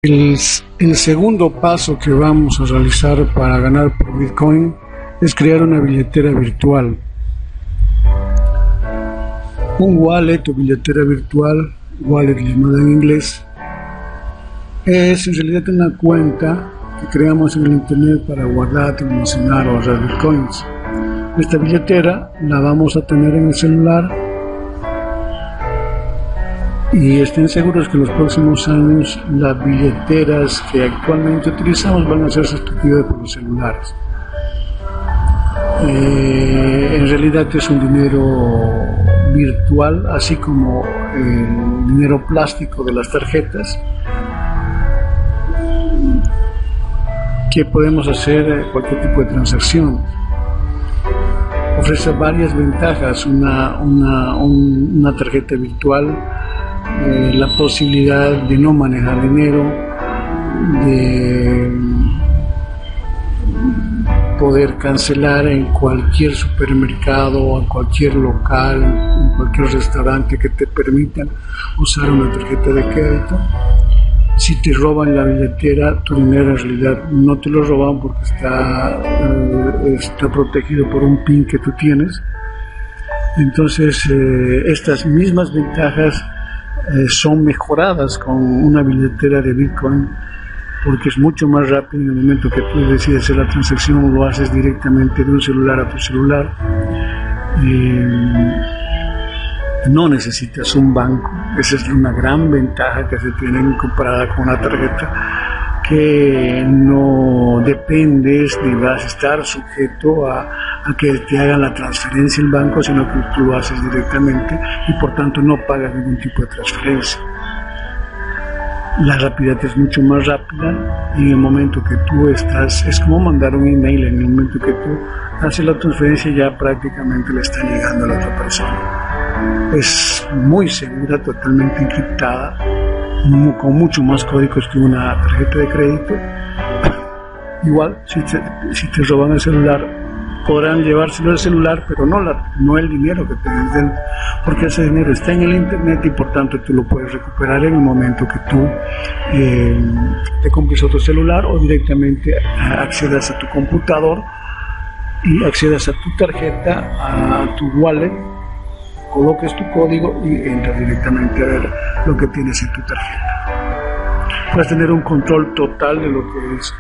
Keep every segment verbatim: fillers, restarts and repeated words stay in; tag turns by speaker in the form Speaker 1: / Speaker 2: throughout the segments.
Speaker 1: El, el segundo paso que vamos a realizar para ganar por Bitcoin es crear una billetera virtual. Un wallet o billetera virtual, wallet llamada en inglés, es en realidad una cuenta que creamos en el internet para guardar, almacenar o ahorrar bitcoins. Esta billetera la vamos a tener en el celular y estén seguros que en los próximos años las billeteras que actualmente utilizamos van a ser sustituidas por los celulares. Eh, en realidad es un dinero virtual, así como el dinero plástico de las tarjetas, que podemos hacer cualquier tipo de transacción. Ofrece varias ventajas una, una, un, una tarjeta virtual, eh, la posibilidad de no manejar dinero, de poder cancelar en cualquier supermercado o en cualquier local, en cualquier restaurante que te permitan usar una tarjeta de crédito. Si te roban la billetera, tu dinero en realidad no te lo roban porque está, eh, está protegido por un PIN que tú tienes. Entonces, eh, estas mismas ventajas eh, son mejoradas con una billetera de Bitcoin, porque es mucho más rápido. En el momento que tú decides hacer la transacción, lo haces directamente de un celular a tu celular. Eh, no necesitas un banco. Esa es una gran ventaja que se tiene comparada con una tarjeta, que no dependes ni vas a estar sujeto a, a que te hagan la transferencia en banco, sino que tú lo haces directamente y por tanto no pagas ningún tipo de transferencia. La rapidez es mucho más rápida y en el momento que tú estás, es como mandar un email, en el momento que tú haces la transferencia ya prácticamente le está llegando a la otra persona. Es muy segura, totalmente encriptada, con mucho más códigos que una tarjeta de crédito. Igual, si te, si te roban el celular, podrán llevárselo al celular, pero no, la, no el dinero que tienes dentro, porque ese dinero está en el internet y por tanto tú lo puedes recuperar en el momento que tú eh, te compres otro celular o directamente accedas a tu computador y accedas a tu tarjeta, a tu wallet, coloques tu código y entras directamente a ver lo que tienes en tu tarjeta. Puedes tener un control total de lo que es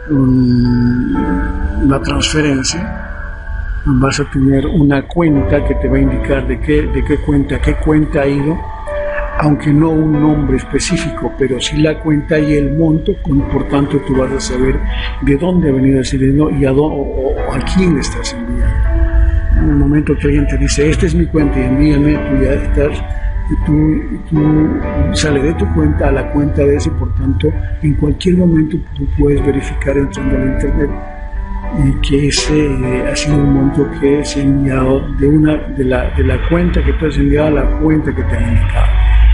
Speaker 1: um, la transferencia. Vas a tener una cuenta que te va a indicar de qué, de qué cuenta, qué cuenta ha ido, aunque no un nombre específico, pero sí la cuenta y el monto. Por tanto, tú vas a saber de dónde ha venido ese dinero y a, dónde, o, o a quién le estás enviando. En el momento que alguien te dice, esta es mi cuenta y envíame, tú ya estás, y tú, tú sales de tu cuenta a la cuenta de ese, por tanto, en cualquier momento tú puedes verificar entrando al internet y que ese eh, ha sido un monto que es enviado de una de la, de la cuenta que tú has enviado a la cuenta que te han indicado.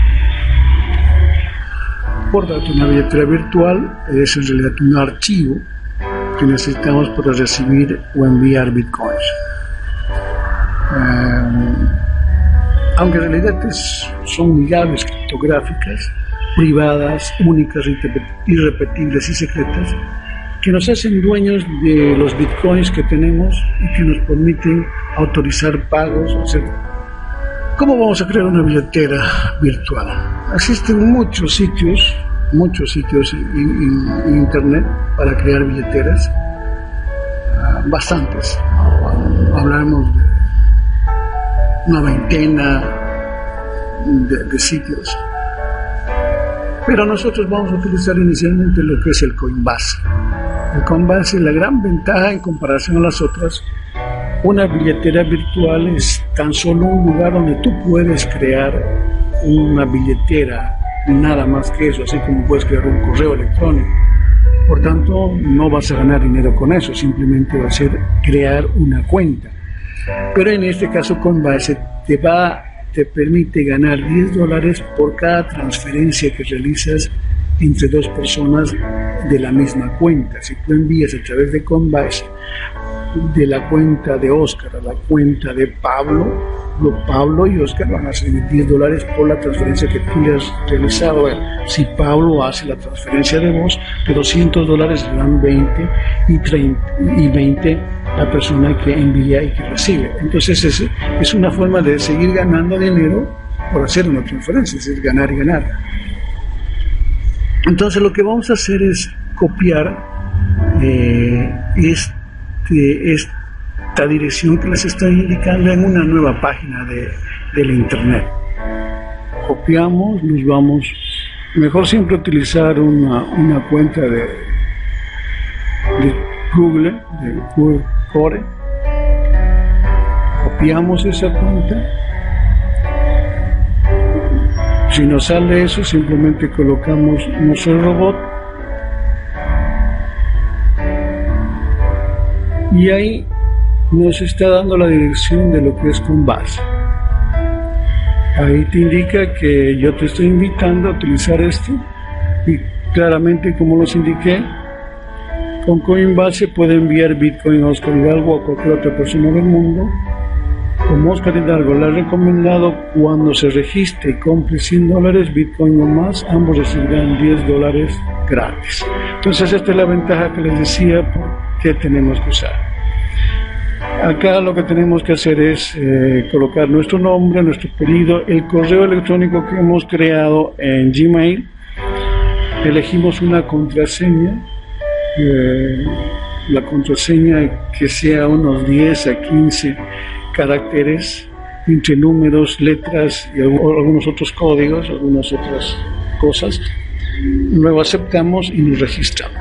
Speaker 1: Por tanto, una billetera virtual es en realidad un archivo que necesitamos para recibir o enviar bitcoins. Um, aunque en realidad es, son llaves criptográficas, privadas, únicas, irrepetibles y secretas, que nos hacen dueños de los bitcoins que tenemos y que nos permiten autorizar pagos. O sea, ¿cómo vamos a crear una billetera virtual? Existen muchos sitios, muchos sitios en, en, en internet para crear billeteras, uh, bastantes. Hablaremos de una veintena de, de sitios, pero nosotros vamos a utilizar inicialmente lo que es el Coinbase. El Coinbase, la gran ventaja en comparación a las otras, una billetera virtual es tan solo un lugar donde tú puedes crear una billetera, nada más que eso, así como puedes crear un correo electrónico. Por tanto, no vas a ganar dinero con eso, simplemente va a ser crear una cuenta. Pero en este caso Coinbase te va, te permite ganar diez dólares por cada transferencia que realizas entre dos personas de la misma cuenta. Si tú envías a través de Coinbase de la cuenta de Oscar a la cuenta de Pablo, ejemplo, Pablo y Oscar van a recibir diez dólares por la transferencia que tú le has realizado a él. Si Pablo hace la transferencia de voz, de doscientos dólares le dan veinte y, treinta, y veinte la persona que envía y que recibe. Entonces es, es una forma de seguir ganando dinero por hacer una transferencia, es decir, ganar y ganar. Entonces lo que vamos a hacer es copiar eh, este, esta dirección que les estoy indicando en una nueva página de, del internet. Copiamos, nos vamos, mejor siempre utilizar una, una cuenta de, de Google, de Google Core. Copiamos esa cuenta. Si nos sale eso, simplemente colocamos nuestro robot y ahí nos está dando la dirección de lo que es Coinbase. Ahí te indica que yo te estoy invitando a utilizar esto y claramente, como los indiqué, con Coinbase puede enviar Bitcoin a Oscar Hidalgo o a cualquier otra persona del mundo. Como Oscar Hidalgo le ha recomendado, cuando se registre y compre cien dólares, Bitcoin o más, ambos recibirán diez dólares gratis. Entonces esta es la ventaja que les decía que tenemos que usar. Acá lo que tenemos que hacer es eh, colocar nuestro nombre, nuestro apellido, el correo electrónico que hemos creado en Gmail. Elegimos una contraseña, eh, la contraseña que sea unos diez a quince caracteres entre números, letras y algunos otros códigos, algunas otras cosas. Luego aceptamos y nos registramos.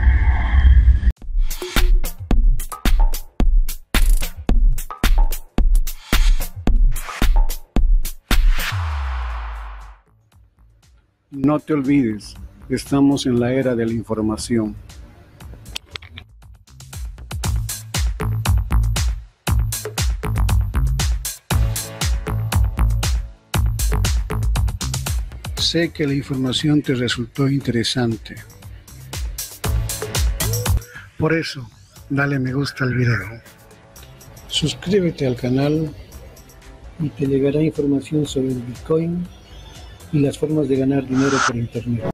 Speaker 1: No te olvides, estamos en la era de la información. Sé que la información te resultó interesante. Por eso, dale me gusta al video. Suscríbete al canal y te llegará información sobre el Bitcoin y las formas de ganar dinero por internet.